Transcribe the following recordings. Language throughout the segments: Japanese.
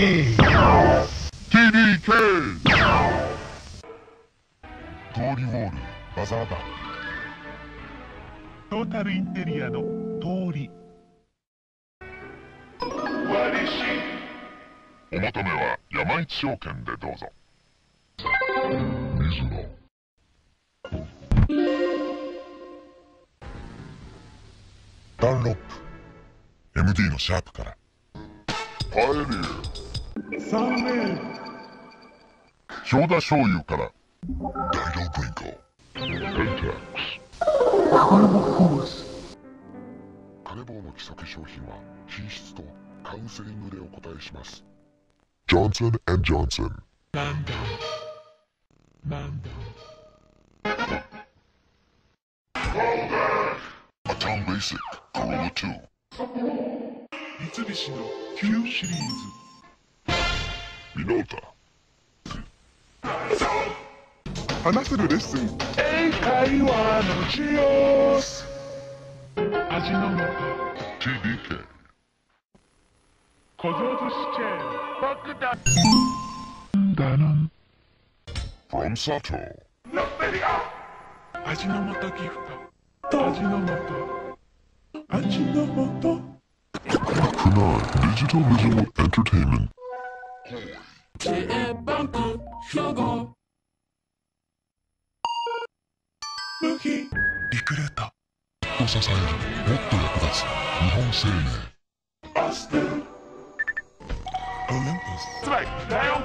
TDK 通りウォールバザーだ。 トータルインテリアの通り。 お求めは山一証券でどうぞ。水野ダンロップ MD のシャープからパエリアサンメー氷田醤油から大量ブリンコペンタックスホルモホース。 金棒の基礎化粧品は品質とカウンセリングでお答えします。ジョンソン&ジョンソンなんだアタンベーシックコロナ2 三菱の旧シリーズ。 ミノータ話せるレッスン。英会話のジオス。味の素 TDK 小僧寿司チェーン爆弾だなん from 佐藤ノッペリア味の素ギフト。味の素味の素クナイデジタルビジュアルエンターテインメント JA バンク兵庫無比リクルートを支えるもっと役立つ日本生命アステルオリンポス。つまりライオン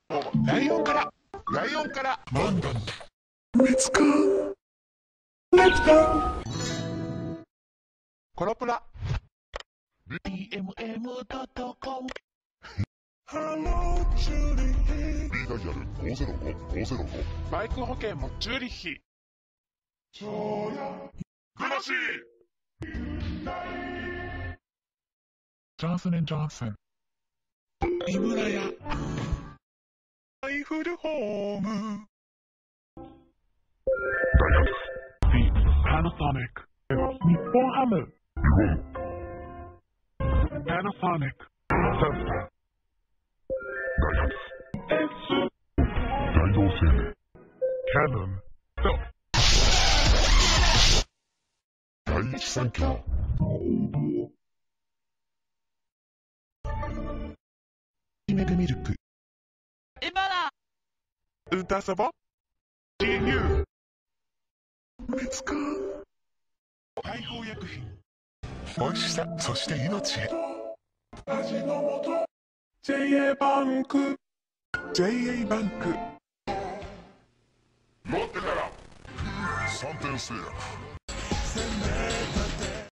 からマンガン見つかレッツゴーコロプラ DMM.com ハローチューリッヒ B ダイヤル505505 バイク保険もチューリッヒそうやグロシージョンソン&ジョンソン井村屋アイフルホームダイヤルパナソニック日本ハムパナソニックサウスターダイヤル S 大同生命キャノンと第一三共メグミルク今だ。 歌遊ぼ GNU 見つか大砲薬品美味しさそして命へ味の素 JA バンク JA バンク持ってたら3点制約